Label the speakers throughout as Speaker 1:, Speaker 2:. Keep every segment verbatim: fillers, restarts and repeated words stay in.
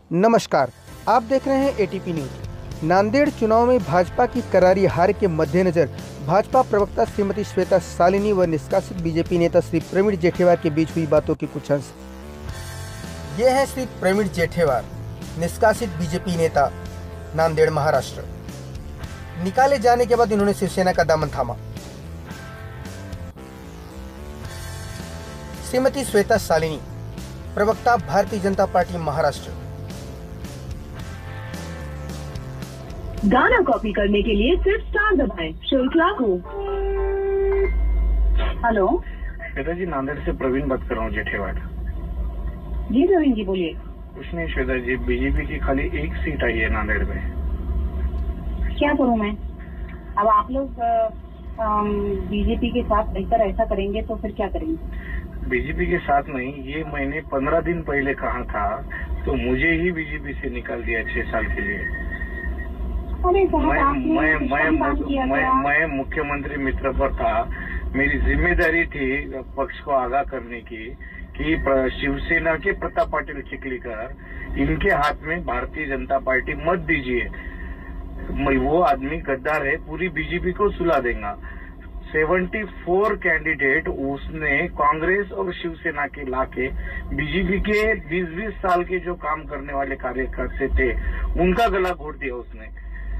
Speaker 1: नमस्कार, आप देख रहे हैं एटीपी न्यूज। नांदेड़ चुनाव में भाजपा की करारी हार के मद्देनजर भाजपा प्रवक्ता श्रीमती श्वेता सालिनी व निष्कासित बीजेपी नेता श्री प्रवीण जेठेवार के बीच हुई बातों के कुछ अंश। ये है श्री प्रवीण जेठेवार, निष्कासित बीजेपी नेता, नांदेड़ महाराष्ट्र। निकाले जाने के बाद इन्होंने शिवसेना का दामन थामा। श्रीमती श्वेता सालिनी, प्रवक्ता, भारतीय जनता पार्टी महाराष्ट्र।
Speaker 2: गाना कॉपी करने के लिए सिर्फ स्टार दबाएं, शुल्क लागू। हेलो
Speaker 3: श्वेता जी, नांदेड़ से प्रवीण बात कर रहा हूँ, जेठेवाड़।
Speaker 2: जी प्रवीण जी बोलिए।
Speaker 3: कुछ नहीं श्वेता जी, बीजेपी की खाली एक सीट आई है नांदेड़ में।
Speaker 2: क्या करूँ मैं? अब आप लोग बीजेपी के साथ बेहतर ऐसा करेंगे तो फिर क्या करेंगे?
Speaker 3: बीजेपी के साथ नहीं, ये मैंने पंद्रह दिन पहले कहा था, तो मुझे ही बीजेपी से निकाल दिया छह साल के लिए।
Speaker 2: अरे
Speaker 3: मैं मैं मैं मैं मैं मुख्यमंत्री मित्र पर था। मेरी जिम्मेदारी थी पक्ष को आगाह करने की कि शिवसेना के प्रताप पाटिल चिखलीकर, इनके हाथ में भारतीय जनता पार्टी मत दीजिए। वो आदमी गद्दार है, पूरी बीजेपी को सुला देगा। चौहत्तर कैंडिडेट उसने कांग्रेस और शिवसेना के लाके बीजेपी के बीस बीस साल के जो काम करने वाले कार्यकर्ता थे, उनका गला घोट दिया उसने।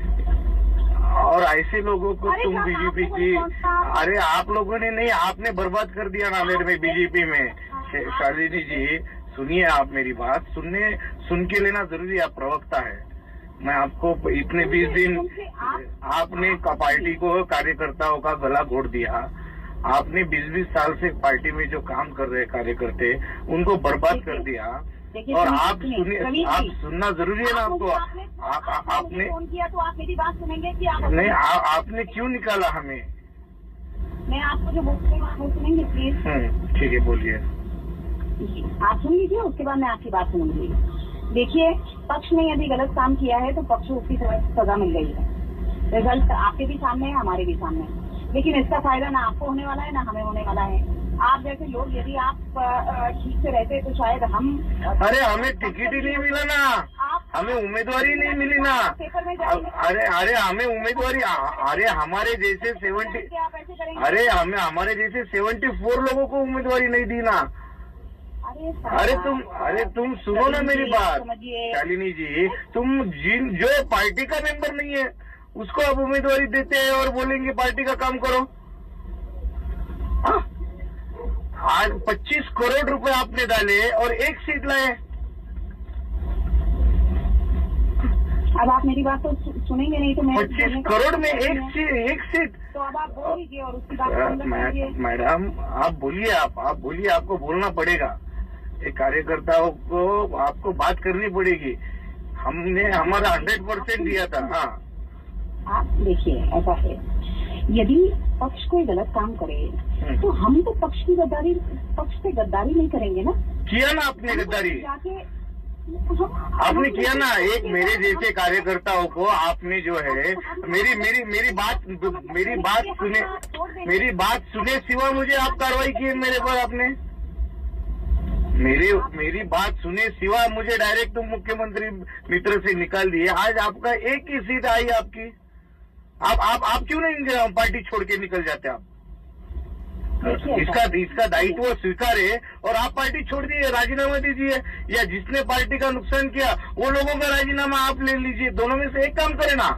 Speaker 3: और ऐसे लोगों को तुम बीजेपी की, अरे आप लोगों ने नहीं, आपने बर्बाद कर दिया नांदेड़ में बीजेपी में। शालिनी जी सुनिए, आप मेरी बात सुनने सुन के लेना जरूरी, आप प्रवक्ता है। मैं आपको इतने बीस दिन आपने पार्टी को, कार्यकर्ताओं का गला घोट दिया। आपने बीस बीस साल से पार्टी में जो काम कर रहे कार्यकर्ते, उनको बर्बाद कर दिया। और आप सुनिए, आप सुनना जरूरी है ना आपको। आप आपने
Speaker 2: फोन किया तो आप मेरी बात सुनेंगे कि आप
Speaker 3: नहीं? आ, आपने क्यों निकाला हमें?
Speaker 2: मैं आपको जो बोलते हैं वो सुनेंगे प्लीज।
Speaker 3: ठीक है, बोलिए।
Speaker 2: आप सुन लीजिए, उसके बाद मैं आपकी बात सुनूंगी। देखिए, पक्ष ने यदि गलत काम किया है तो पक्ष को उसकी सजा मिल गई है। रिजल्ट आपके भी सामने है, हमारे भी सामने है, लेकिन इसका फायदा ना आपको होने वाला है ना हमें होने वाला है। आप जैसे लोग, यदि आप ठीक से रहते तो शायद हम,
Speaker 3: अरे हमें टिकट ही नहीं मिला ना, हमें उम्मीदवारी नहीं मिली ना। अरे अरे हमें उम्मीदवारी, अरे हमारे जैसे सेवेंटी, अरे हमें हमारे जैसे सेवेंटी फोर लोगों को उम्मीदवारी नहीं दी ना। अरे तुम अरे तुम सुनो ना मेरी बात शालिनी जी, तुम जिन जो पार्टी का मेंबर नहीं है उसको आप उम्मीदवारी देते हैं और बोलेंगे पार्टी का काम करो। हाँ? आज पच्चीस करोड़ रुपए आपने डाले और एक सीट लाए।
Speaker 2: अब आप मेरी बात तो सुनेंगे नहीं तो मैं
Speaker 3: पच्चीस करोड़ में एक सीट, एक सीट
Speaker 2: तो अब आप बोल लीजिए और उसकी बात
Speaker 3: मैडम आप बोलिए, आप आप बोलिए, आपको बोलना पड़ेगा। एक कार्यकर्ताओं को आपको बात करनी पड़ेगी। हमने हमारा हंड्रेड परसेंट दिया था। हाँ,
Speaker 2: आप देखिए, ऐसा है, यदि पक्ष कोई गलत काम करे तो हम तो पक्ष की गद्दारी, पक्ष से गद्दारी नहीं करेंगे ना।
Speaker 3: किया ना आपने गद्दारी, आपने किया ना। एक मेरे जैसे कार्यकर्ताओं को आपने जो है, मेरी मेरी मेरी बात मेरी बात सुने मेरी बात सुने सिवा मुझे आप कार्रवाई की मेरे पर। आपने मेरी मेरी बात सुने सिवा मुझे डायरेक्ट तुम मुख्यमंत्री मित्र से निकाल दिए। आज आपका एक ही सीट आई आपकी। आप आप आप क्यों नहीं पार्टी छोड़ के निकल जाते? आप इसका इसका दायित्व स्वीकारे और आप पार्टी छोड़ दीजिए, राजीनामा दीजिए, या जिसने पार्टी का नुकसान किया वो लोगों का राजीनामा आप ले लीजिए। दोनों में से एक काम करे ना।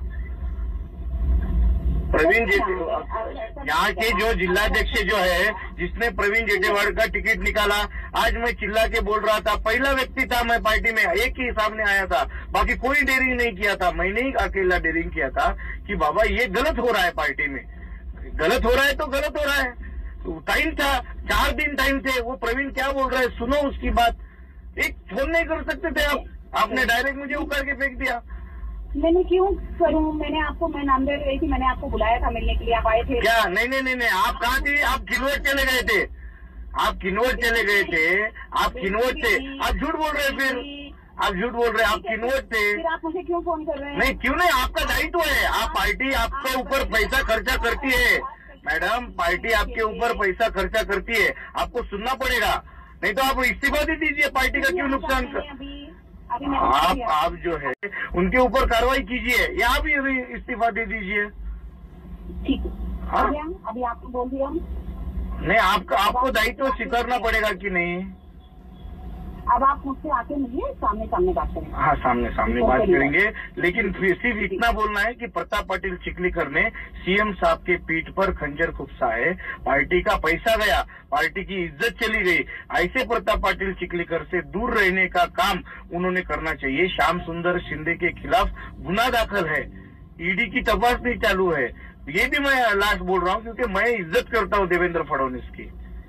Speaker 3: प्रवीण जेठेवाड़ यहाँ के जो जिलाध्यक्ष जो है, जिसने प्रवीण जेठेवाड़ का टिकट निकाला, आज मैं चिल्ला के बोल रहा था, पहला व्यक्ति था मैं पार्टी में, एक ही सामने आया था, बाकी कोई डेयरिंग नहीं किया था। मैंने ही अकेला डेयरिंग किया था कि बाबा ये गलत हो रहा है, पार्टी में गलत हो रहा है तो गलत हो रहा है। तो टाइम था, चार दिन टाइम थे। वो प्रवीण क्या बोल रहा है सुनो उसकी बात। एक फोन नहीं कर सकते थे आप? आपने डायरेक्ट मुझे उखाड़ के फेंक दिया।
Speaker 2: मैंने क्यों करूं? मैंने आपको, मैं नांदेड़ गई थी, मैंने आपको बुलाया था मिलने के लिए, आप आए थे
Speaker 3: क्या? नहीं नहीं नहीं नहीं, आप कहाँ थे? आप किन्नौर चले गए थे, आप किन्नौर चले गए थे, आप किन्नौर थे। आप झूठ बोल रहे हैं, फिर आप झूठ बोल रहे हैं। आप किन्नौर थे,
Speaker 2: फिर आप मुझे क्यों फोन कर रहे हैं?
Speaker 3: नहीं क्यों नहीं, आपका दायित्व है। आप पार्टी आपके ऊपर पैसा खर्चा करती है मैडम, पार्टी आपके ऊपर पैसा खर्चा करती है, आपको सुनना पड़ेगा। नहीं तो आप इस्तीफा दे दीजिए। पार्टी का क्यों नुकसान कर...
Speaker 2: अभी मैंने
Speaker 3: आप
Speaker 2: किया।
Speaker 3: आप जो है उनके ऊपर कार्रवाई कीजिए या अभी अभी इस्तीफा दे दीजिए।
Speaker 2: ठीक है,
Speaker 3: हाँ?
Speaker 2: अभी हम अभी आपको बोल दिया हम।
Speaker 3: नहीं, आपका आपको दायित्व स्वीकारना पड़ेगा कि नहीं?
Speaker 2: अब आप मुझसे आके मिलिए, सामने सामने बात करेंगे।
Speaker 3: हाँ, सामने सामने बात करेंगे, लेकिन फिर सिर्फ इतना बोलना है कि प्रताप पाटिल चिखलीकर ने सीएम साहब के पीठ पर खंजर खुपसा है, पार्टी का पैसा गया, पार्टी की इज्जत चली गई। ऐसे प्रताप पाटिल चिखलीकर से दूर रहने का काम उन्होंने करना चाहिए। श्याम सुंदर शिंदे के खिलाफ गुना दाखिल है, ईडी की तपास चालू है। ये भी मैं लास्ट बोल रहा हूँ क्योंकि मैं इज्जत करता हूँ देवेंद्र फडणवीस की,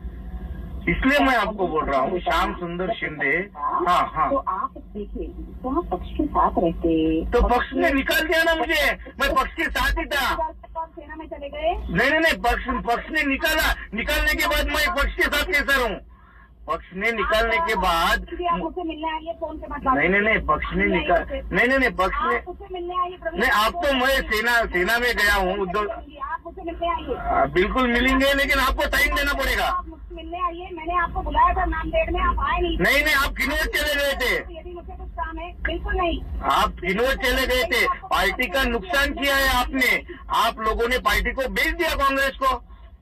Speaker 3: इसलिए मैं आपको बोल रहा हूँ। श्याम सुंदर शिंदे, हाँ हाँ,
Speaker 2: तो आप देखिए, तो आप पक्ष के साथ रहते,
Speaker 3: तो पक्ष ने निकाल दिया ना मुझे, मैं पक्ष के साथ ही था।
Speaker 2: सेना में चले गए।
Speaker 3: नहीं नहीं नहीं, पक्ष पक्ष ने निकाला, निकालने के बाद मैं पक्ष के साथ कैसा रहूं? पक्ष ने निकालने के बाद
Speaker 2: आप मुझसे मिलने आइए, फोन पे मत बात
Speaker 3: नहीं नहीं नहीं, पक्ष ने निकाल नहीं नहीं नहीं, पक्ष ने
Speaker 2: आप मुझसे मिलने आइए।
Speaker 3: नहीं, आप तो मैं सेना सेना में गया हूँ उद्धव,
Speaker 2: आप मुझसे मिलने आइए।
Speaker 3: आ, बिल्कुल मिलेंगे, लेकिन आपको टाइम देना पड़ेगा।
Speaker 2: आप मुझसे मिलने आइए, मैंने आपको बुलाया था नांदेड़ में, आप आए नहीं।
Speaker 3: नहीं नहीं, आप किन्नौर चले गए थे।
Speaker 2: यदि मुझे कुछ काम है, बिल्कुल नहीं।
Speaker 3: आप किन्नौर चले गए थे, पार्टी का नुकसान किया है आपने। आप लोगों ने पार्टी को बेच दिया कांग्रेस को।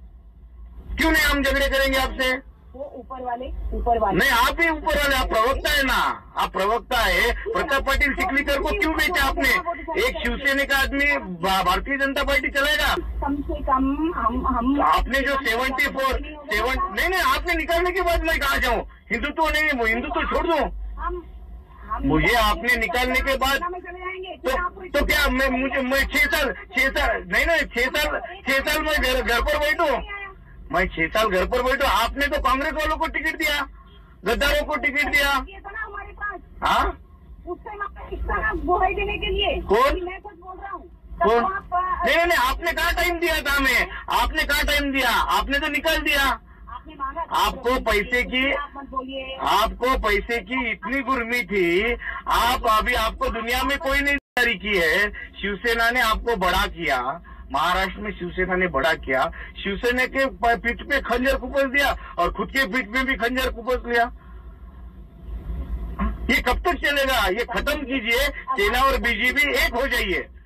Speaker 3: क्यों नहीं हम झगड़े करेंगे आपसे?
Speaker 2: वो ऊपर वाले ऊपर वाले
Speaker 3: नहीं, आप ही ऊपर वाले, आप प्रवक्ता है ना, आप प्रवक्ता है। प्रताप पाटिल चिखलीकर को क्यों बेचा आपने? एक शिवसेना का आदमी भारतीय जनता पार्टी चलाएगा?
Speaker 2: कम से कम हम हम
Speaker 3: आपने जो सेवेंटी फोर सेवन नहीं नहीं, आपने निकालने के बाद मैं कहा जाऊँ? हिंदुत्व नहीं, हिंदुत्व छोड़ दूं?
Speaker 2: हम
Speaker 3: मुझे आपने निकालने के बाद
Speaker 2: चले जाएंगे।
Speaker 3: तो तो क्या मैं मुझे मैं छह साल छह साल नहीं नहीं छह साल छह साल मैं घर घर पर बैठूं? मैं छह साल घर पर बैठूं? आपने तो कांग्रेस वालों को टिकट दिया, गद्दारों को टिकट दिया।
Speaker 2: ये था ना हमारे पास,
Speaker 3: हाँ,
Speaker 2: उस टाइम आपका हिस्सा ना गुहाई देने के लिए।
Speaker 3: कौन?
Speaker 2: मैं कुछ बोल रहा हूँ।
Speaker 3: कौन?
Speaker 2: तब आप
Speaker 3: नहीं नहीं, आपने कहाँ टाइम दिया था हमें? आपने कहाँ टाइम दिया? आपने तो निकाल दिया।
Speaker 2: आपने मांगा,
Speaker 3: आपको पैसे की
Speaker 2: आप मत बोलिए।
Speaker 3: आपको पैसे की इतनी गुर्मी थी, आप अभी आपको दुनिया में कोई नहीं जारी की है। शिवसेना ने आपको बड़ा किया, महाराष्ट्र में शिवसेना ने बड़ा किया, शिवसेना के पीठ पे खंजर खुपस दिया और खुद के पीठ में भी खंजर खुपस लिया। ये कब तक चलेगा? ये खत्म कीजिए, सेना और बीजेपी एक हो जाइए।